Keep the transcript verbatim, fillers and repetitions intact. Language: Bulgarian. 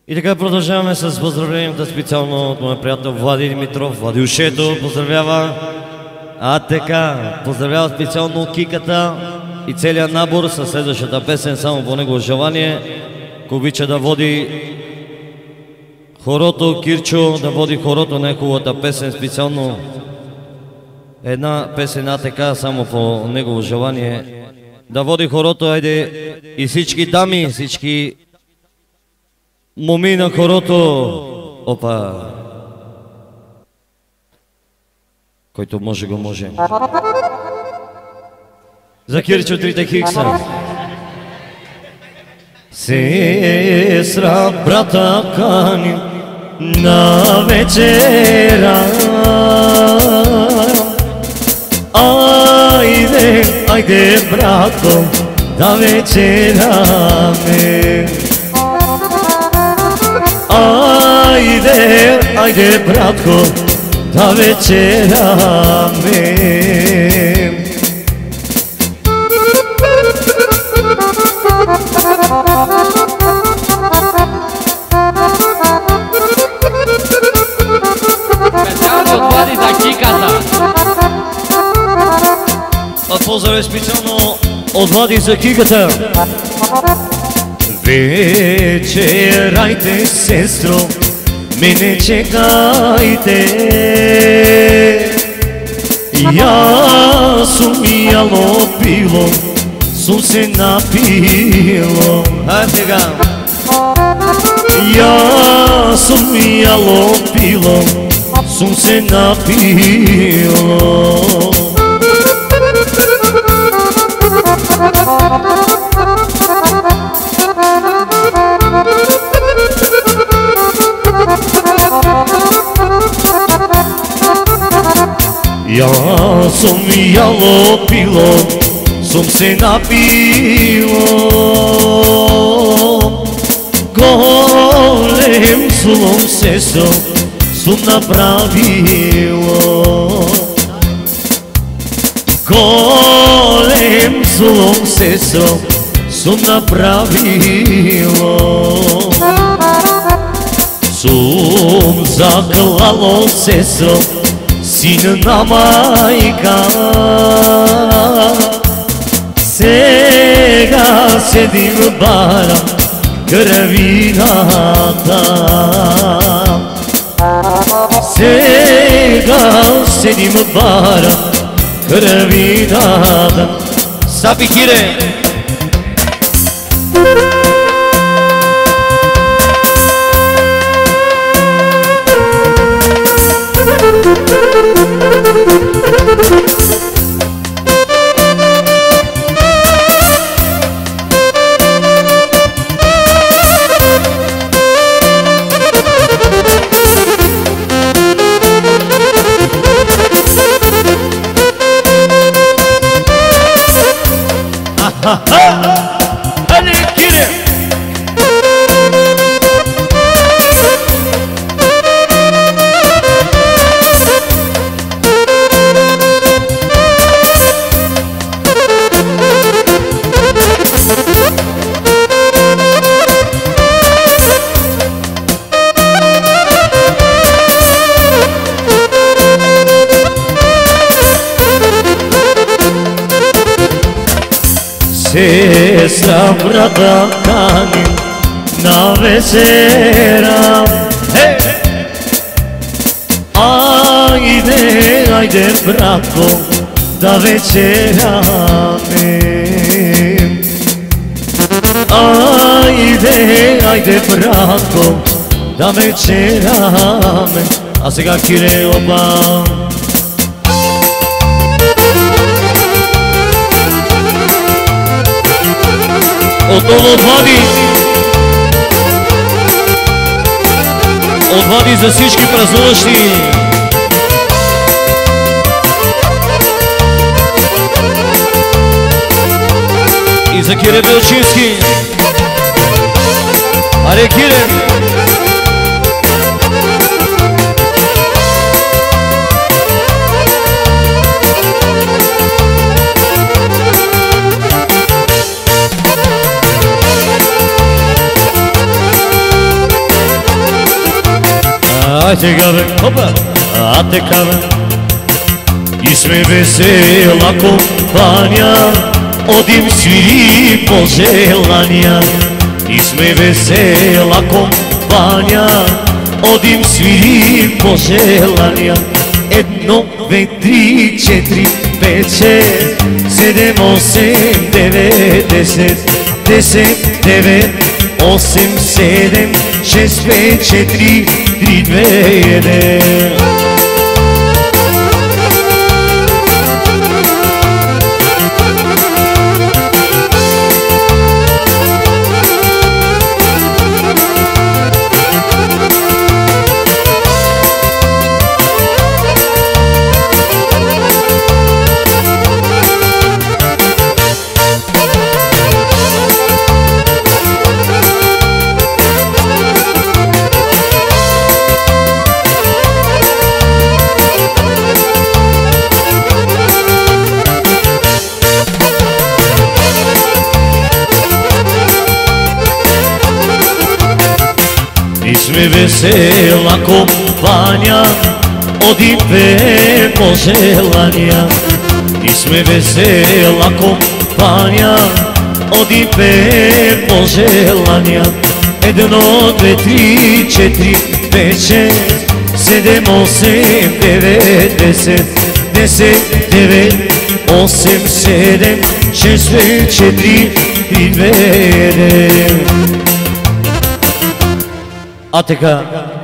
И така продължаваме с поздравленията специално от моя приятел Влади Димитров. Влади Ушето поздравява. А така, поздравява специално Киката и целият набор със следващата песен, само по негово желание. Ако обича да води хорото, Кирчо, да води хорото на хубавата песен, специално една песен, а така, само по негово желание. Да води хорото, айде и всички дами, всички моми на хорото. Опа! Който може го може. За Кирчо трите хикса. Сестра, брата кани на вечера. Айде, айде, брато, да вечераме. Айде, айде, братко, да вечераме. Специално от Влади за Киката. Поздраве специално от Влади за Киката. Вечерайте, сестро, мене чекайте. Я сум яло пило, сум се напило. А сега. Я сум яло пило, сум се напило. Ja sam jalo pilo, sam se napilo. Golem zlom sestrom sam napravilo. Golem zlom sestrom sam napravilo. Sam zaklalo sestrom сина майка. Сега седим в бара, кравината. Сега седим в бара, кравината. Сапи Кире! Hadi Kire! Сестра, брата каним на вечера. Айде, айде, братко, да вечераме. Айде, айде, братко, да вечераме. А сега Кире, опа. Отново от Влади. От Влади за всички празнуващи. И за Кире Белчински. Аре, Кире! Ajde ga bе, hopa, a teka bе. I sme vesela kompanija, odim svi poželanja. I sme vesela kompanija, odim svi poželanja. Jedno, dve, tri, četiri, pet, šest, sedem, osem, devet, deset, deset, devet, osem, sedem, šest, pet, četiri, tri, dve, jedan. Sme vesela kompanija, odim pe poželanja. I sme vesela kompanija, odim pe poželanja. Jedno, dve, tri, četiri, pet, šest, sedem, osem, devet, deset, deset, devet, osem, sedem, šest, pet, četiri, tri, dve, jedan. A teka